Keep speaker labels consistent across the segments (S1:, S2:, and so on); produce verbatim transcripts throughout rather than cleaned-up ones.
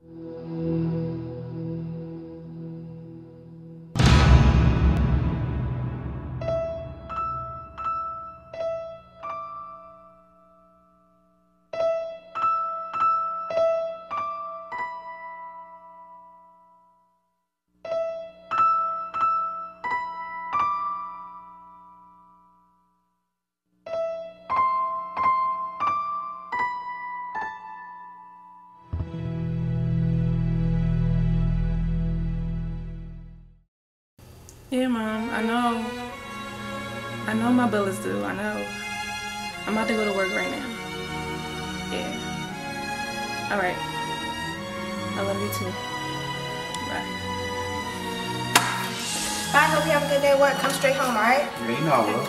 S1: Yeah, Mom, I know. I know my bill is due, I know. I'm about to go to work right now. Yeah. Alright. I love you too. Bye.
S2: Bye, hope you have a good day at work. Come straight home, alright?
S3: Yeah, you know I will.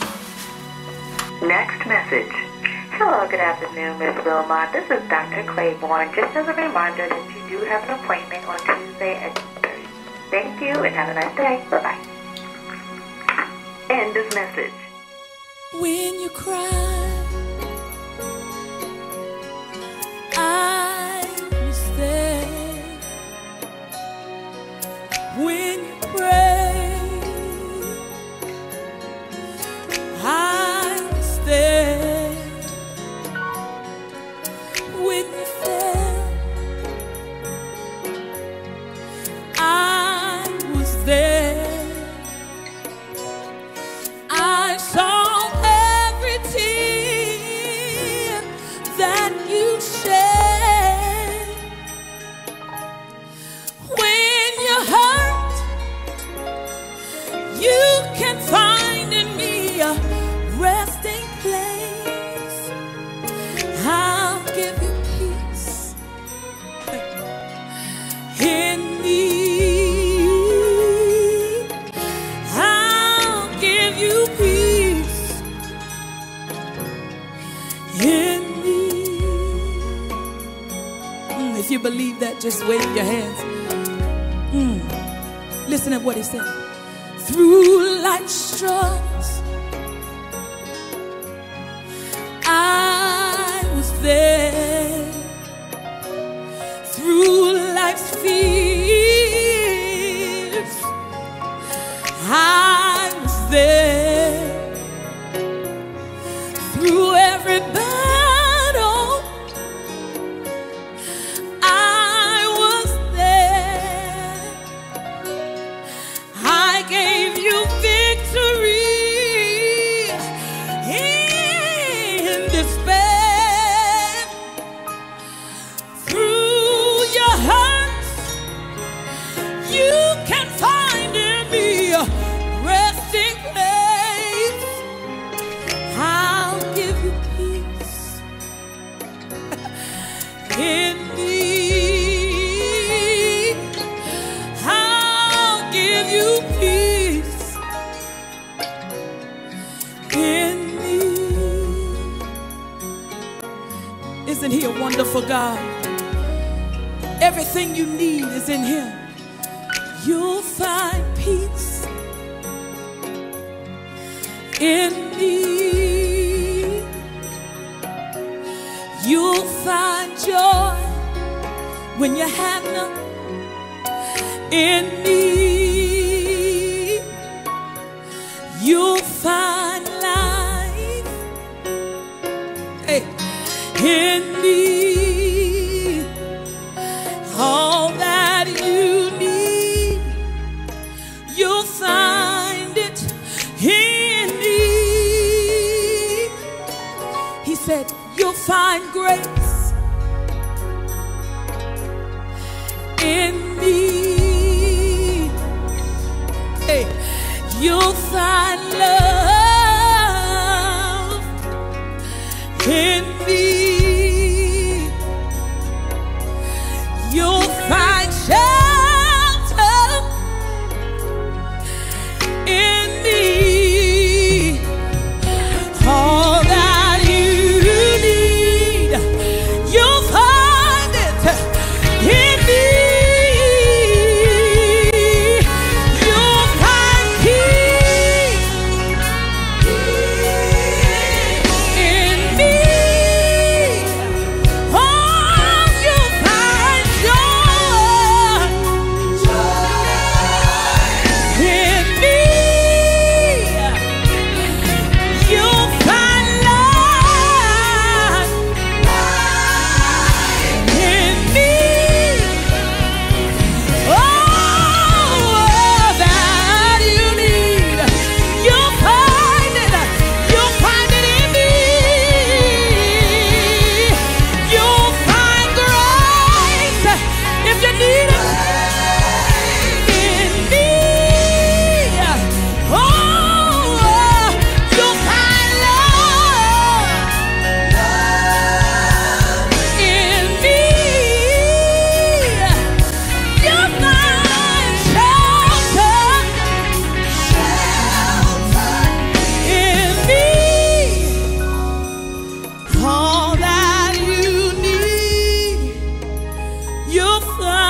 S4: Next message. Hello, good afternoon, Miss Wilmot. This is Doctor Claiborne. Just as a reminder that you do have an appointment on Tuesday at two thirty. Thank you and have a nice day. Bye-bye. End this message.
S5: When you cry, I was there. When you pray, I was there. When you fell, I was there. I saw every tear that you shed. When you're hurt, you can find in me a resting place. I'll give you peace in me. I'll give you peace in me. Mm, if you believe that, just wave your hands. Mm. Listen to what he said. Through life's struggles, I was there. Through life's fears, I was there. Through every battle, I was there. I gave you victory in despair. Through your hurts, you can find in me a resting place. I'll give you peace in me. I'll give you peace in me. Isn't he a wonderful God? Everything you need is in him. You'll find peace in me. You'll find joy when you have none in me. You'll find life, hey, in me. All that you need, you'll find it in me. He said, you'll find grace in me. Hey, you'll find love in me. You'll find shelter in me. All that you need, you'll find it in me. You'll find peace in me. side.